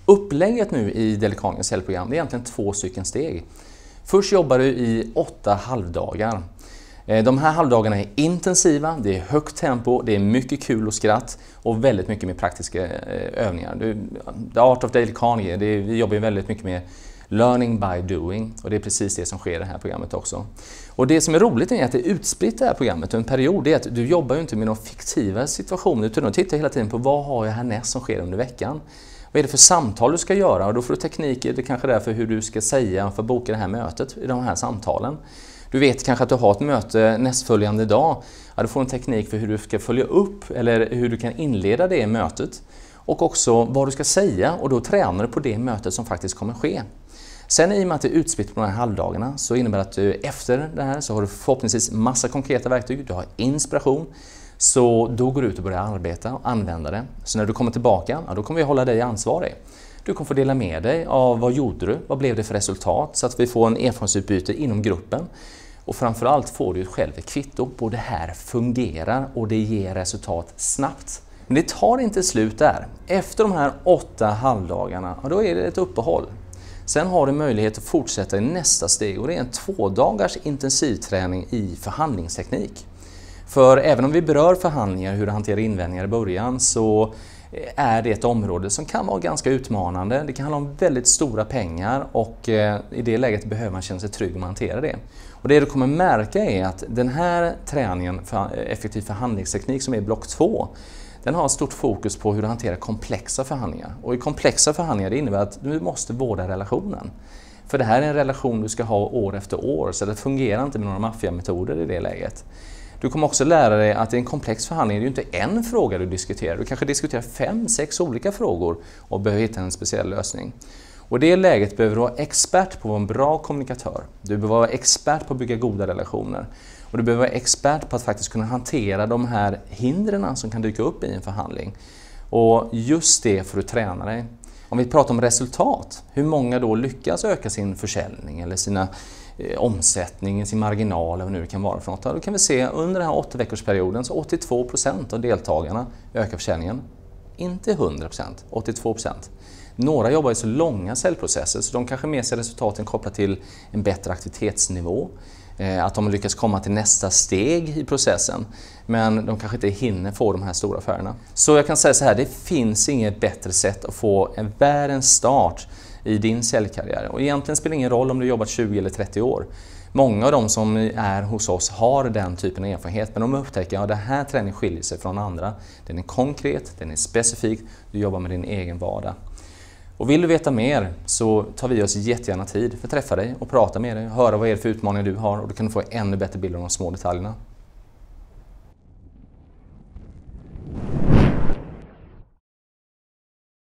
Upplägget nu i Delicanis cellprogram är egentligen 2 stycken steg. Först jobbar du i 8 halvdagar. De här halvdagarna är intensiva, det är högt tempo, det är mycket kul och skratt och väldigt mycket med praktiska övningar. The Art of Delicani, vi jobbar ju väldigt mycket med learning by doing och det är precis det som sker i det här programmet också. Och det som är roligt är att det är utspritt det här programmet och en period är att du jobbar ju inte med några fiktiva situationer utan du tittar hela tiden på vad har jag härnäst som sker under veckan. Vad är det för samtal du ska göra och då får du tekniker, det kanske är för hur du ska säga för att boka det här mötet i de här samtalen. Du vet kanske att du har ett möte nästföljande dag. Ja, du får en teknik för hur du ska följa upp eller hur du kan inleda det mötet. Och också vad du ska säga och då tränar du på det mötet som faktiskt kommer ske. Sen i och med att det är utspritt på de här halvdagarna så innebär det att du efter det här så har du förhoppningsvis massa konkreta verktyg. Du har inspiration. Så då går du ut och börjar arbeta och använda det. Så när du kommer tillbaka, ja, då kommer vi hålla dig ansvarig. Du kommer få dela med dig av vad gjorde du, vad blev det för resultat så att vi får en erfarenhetsutbyte inom gruppen. Och framförallt får du själv ett kvitto på det här fungerar och det ger resultat snabbt. Men det tar inte slut där. Efter de här 8 halvdagarna, ja, då är det ett uppehåll. Sen har du möjlighet att fortsätta i nästa steg och det är en 2 dagars intensivträning i förhandlingsteknik. För även om vi berör förhandlingar, hur du hanterar invändningar i början så är det ett område som kan vara ganska utmanande. Det kan handla om väldigt stora pengar och i det läget behöver man känna sig trygg om att hantera det. Och det du kommer märka är att den här träningen för effektiv förhandlingsteknik som är block 2, den har ett stort fokus på hur du hanterar komplexa förhandlingar. Och i komplexa förhandlingar det innebär att du måste vårda relationen. För det här är en relation du ska ha år efter år så det fungerar inte med några maffiametoder i det läget. Du kommer också lära dig att i en komplex förhandling är det inte en fråga du diskuterar. Du kanske diskuterar 5-6 olika frågor och behöver hitta en speciell lösning. Och i det läget behöver du vara expert på att vara en bra kommunikatör. Du behöver vara expert på att bygga goda relationer. Och du behöver vara expert på att faktiskt kunna hantera de här hindren som kan dyka upp i en förhandling. Och just det får du träna dig. Om vi pratar om resultat, hur många då lyckas öka sin försäljning eller sina omsättning, sin marginal eller vad nu det kan vara för något. Då kan vi se under den här 8-veckorsperioden så 82% av deltagarna ökar försäljningen. Inte 100%, 82%. Några jobbar i så långa säljprocesser så de kanske med sig resultaten kopplat till en bättre aktivitetsnivå. Att de lyckas komma till nästa steg i processen. Men de kanske inte hinner få de här stora affärerna. Så jag kan säga så här, det finns inget bättre sätt att få en världens start i din säljkarriär. Och egentligen spelar det ingen roll om du jobbat 20 eller 30 år. Många av de som är hos oss har den typen av erfarenhet. Men de upptäcker att det här träningen skiljer sig från andra. Den är konkret, den är specifik. Du jobbar med din egen vardag. Och vill du veta mer så tar vi oss jättegärna tid för att träffa dig och prata med dig. Höra vad är det för utmaningar du har och du kan få ännu bättre bild av de små detaljerna.